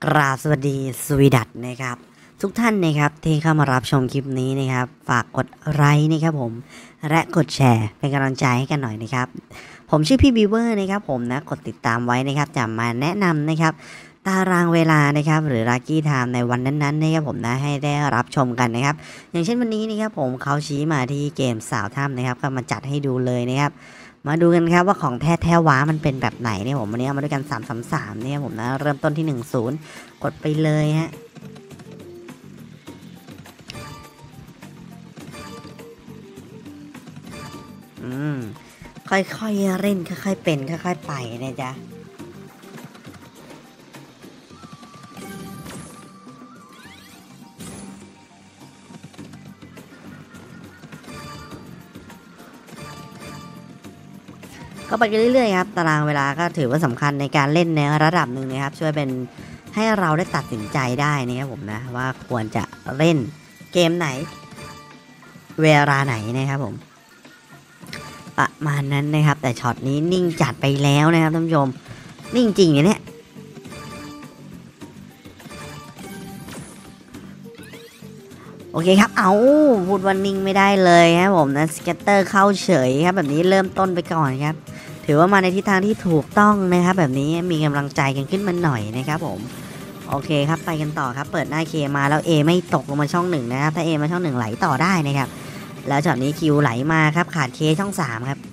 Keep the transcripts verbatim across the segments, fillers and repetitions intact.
กราบสวัสดีสวีดัตนะครับทุกท่านนะครับที่เข้ามารับชมคลิปนี้นะครับฝากกดไลค์นะครับผมและกดแชร์เป็นกำลังใจให้กันหน่อยนะครับผมชื่อพี่บีเวอร์นะครับผมนะกดติดตามไว้นะครับจะมาแนะนำนะครับตารางเวลานะครับหรือลัคกี้ไทม์ในวันนั้นๆนะครับผมนะให้ได้รับชมกันนะครับอย่างเช่นวันนี้นะครับผมเขาชี้มาที่เกมสาวถ้ำนะครับก็มาจัดให้ดูเลยนะครับมาดูกันครับว่าของแท้แท้ว้ามันเป็นแบบไหนเนี่ยผมวันนี้มาด้วยกันสาม สาม สามเนี่ยผมนะเริ่มต้นที่หนึ่งศูนย์กดไปเลยฮะอืมค่อยๆเล่นค่อยๆเป็นค่อยๆไปนะจ๊ะก็ไปกันเรื่อยๆครับตารางเวลาก็ถือว่าสำคัญในการเล่นในระดับหนึ่งนะครับช่วยเป็นให้เราได้ตัดสินใจได้นะครับผมนะว่าควรจะเล่นเกมไหนเวลาไหนนะครับผมประมาณนั้นนะครับแต่ช็อตนี้นิ่งจัดไปแล้วนะครับท่านผู้ชมนิ่งจริงเนี่ยโอเคครับเอาพูดว่านิ่งไม่ได้เลยครับผมนะสเก็ตเตอร์เข้าเฉยครับแบบนี้เริ่มต้นไปก่อนครับถือว่ามาในทิศทางที่ถูกต้องนะครับแบบนี้มีกำลังใจกันขึ้นมาหน่อยนะครับผมโอเคครับไปกันต่อครับเปิดหน้าเคมาแล้ว A ไม่ตกลงมาช่องหนึ่งนะครับถ้า A มาช่องหนึ่งไหลต่อได้นะครับแล้วช็อตนี้คิวไหลมาครับขาด K ช่องสามครับ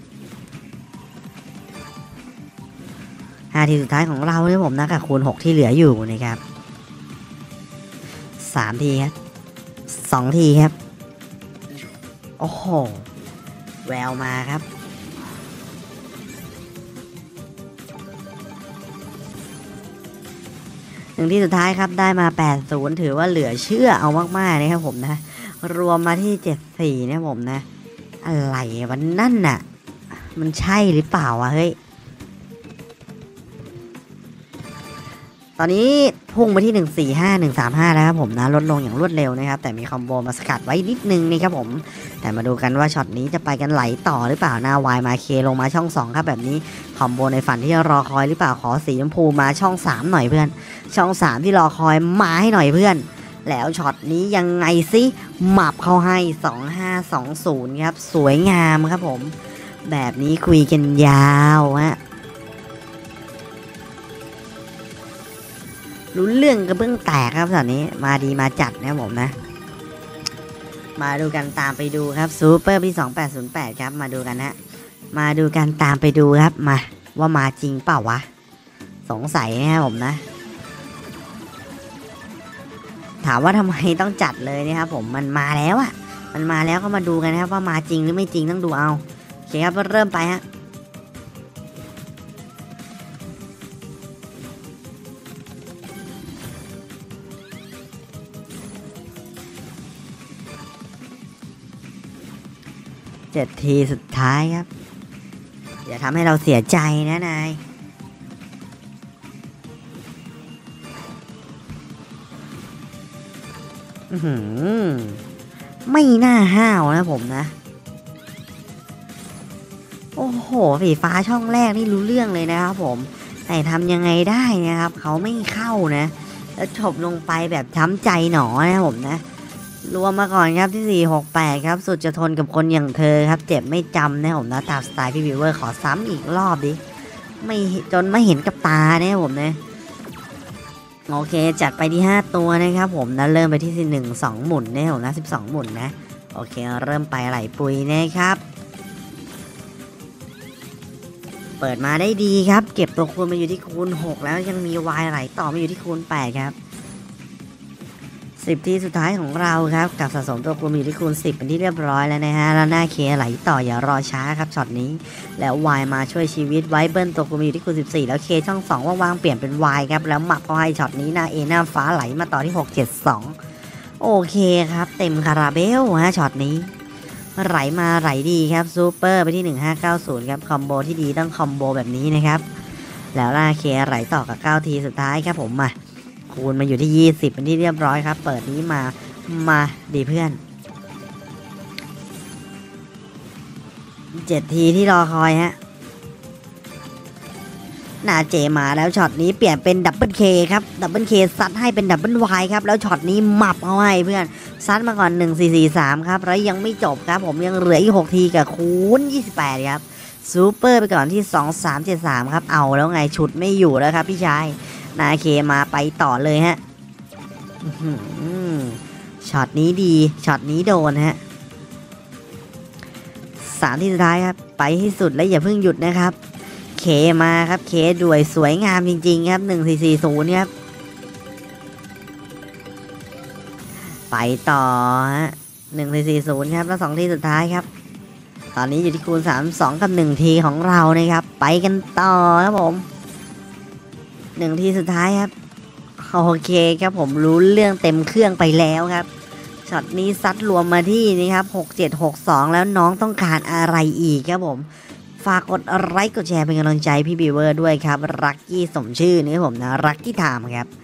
ห้าทีสุดท้ายของเราเนี่ยผมนะกับคูณหกที่เหลืออยู่นะครับสามทีครับสองทีครับโอ้โหแววมาครับหนึ่งที่สุดท้ายครับได้มาแปดศูนย์ถือว่าเหลือเชื่อเอามากๆนะครับผมนะรวมมาที่เจ็ดสี่เนี่ยผมนะอะไรวันนั่นน่ะมันใช่หรือเปล่าวะเฮ้ยตอนนี้พุ่งไปที่หนึ่ง สี่ ห้า หนึ่ง สาม ห้าแล้วครับผมนะลดลงอย่างรวดเร็วนะครับแต่มีคอมโบมาสกัดไว้นิดนึงนี่ครับผมแต่มาดูกันว่าช็อตนี้จะไปกันไหลต่อหรือเปล่าหน้าวายมาเคลงมาช่องสองครับแบบนี้คอมโบในฝันที่รอคอยหรือเปล่าขอสีชมพูมาช่องสามหน่อยเพื่อนช่องสามที่รอคอยมาให้หน่อยเพื่อนแล้วช็อตนี้ยังไงซิหมับเข้าให้สอง ห้า สอง ศูนย์ครับสวยงามครับผมแบบนี้คุยกันยาวฮะรู้เรื่องกระเบื้องแตกครับตอนนี้มาดีมาจัดนะผมนะมาดูกันตามไปดูครับซูเปอร์พี่สองแปดศูนย์แปดครับมาดูกันฮะมาดูกันตามไปดูครับมาว่ามาจริงเปล่าวะสงสัยนะครับผมนะถามว่าทำไมต้องจัดเลยนะครับผมมันมาแล้วอะมันมาแล้วก็มาดูกันนะครับว่ามาจริงหรือไม่จริงต้องดูเอาโอเคครับเริ่มไปฮะเจ็ดทีสุดท้ายครับอย่าทำให้เราเสียใจนะนายไม่น่าห้าวนะผมนะโอ้โหสีฟ้าช่องแรกนี่รู้เรื่องเลยนะครับผมแต่ทำยังไงได้นะครับเขาไม่เข้านะแล้วจบลงไปแบบช้ำใจหนอนะผมนะรวมมาก่อนครับที่สี่ หก แปดครับสุดจะทนกับคนอย่างเธอครับเจ็บไม่จำนะผมนะตามสไตล์พี่วิวเวอร์ขอซ้ำอีกรอบดิไม่จนไม่เห็นกับตาเนี่ยผมนะโอเคจัดไปที่ห้าตัวนะครับผมนะเริ่มไปที่หนึ่ง สองหมุนเนี่ยผมนะสิบสองหมุนนะโอเคเริ่มไปไหลปุยนะครับเปิดมาได้ดีครับเก็บตัวคูณมาอยู่ที่คูณหกแล้วยังมีวายไหลต่อมาอยู่ที่คูณแปดครับสิบทีสุดท้ายของเราครับกับสะสมตัวคูณอยู่ที่คูณสิบเป็นที่เรียบร้อยแล้วนะฮะแล้วหน้าเคไหลต่ออย่ารอช้าครับช็อตนี้แล้ววายมาช่วยชีวิตไว้เบิ้ลตัวคูณอยู่ที่คูณสิบสี่แล้วเคช่องสองว่างๆเปลี่ยนเป็นวายครับแล้วหมับเข้าให้ช็อตนี้หน้าเอหน้าฟ้าไหลมาต่อที่หก เจ็ด สองโอเคครับเต็มคาราเบลฮะช็อตนี้ไหลมาไหลดีครับซูเปอร์ไปที่หนึ่ง ห้า เก้า ศูนย์ครับคอมโบที่ดีต้องคอมโบแบบนี้นะครับแล้วหน้าเคไหลต่อกับเก้าทีสุดท้ายครับผมมาคูณมาอยู่ที่ยี่สิบเป็นที่เรียบร้อยครับเปิดนี้มามาดีเพื่อนเจ็ดทีที่รอคอยฮะนาเจมาแล้วช็อตนี้เปลี่ยนเป็นดับเบิลเคครับดับเบิลเคซัดให้เป็นดับเบิลวายครับแล้วช็อตนี้หมับเอาให้เพื่อนซัดมาก่อนหนึ่ง สี่ สี่ สามครับแล้วยังไม่จบครับผมยังเหลืออีกหกทีกับคูณยี่สิบแปดครับซูเปอร์ไปก่อนที่สอง สาม เจ็ด สามครับเอาแล้วไงชุดไม่อยู่แล้วครับพี่ชายนาเคมาไปต่อเลยฮะช็อตนี้ดีช็อตนี้โดนฮะสามที่สุดท้ายครับไปที่สุดและอย่าเพิ่งหยุดนะครับเคมาครับเคด้วยสวยงามจริงๆครับหนึ่ง สี่ สี่ ศูนย์ครับไปต่อฮะหนึ่ง สี่ สี่ ศูนย์ครับแล้วสองที่สุดท้ายครับตอนนี้อยู่ที่คูณสาม สองกับหนึ่งทีของเรานะครับไปกันต่อครับผมหนึ่งทีสุดท้ายครับโอเคครับผมรู้เรื่องเต็มเครื่องไปแล้วครับช็อตนี้ซัดรวมมาที่นี่ครับหก เจ็ด หก สองแล้วน้องต้องการอะไรอีกครับผมฝากกดไลค์กดแชร์เป็นกำลังใจพี่บีเวอร์ด้วยครับรักกี้สมชื่อนี่ผมนะรักกี้ไทม์ครับ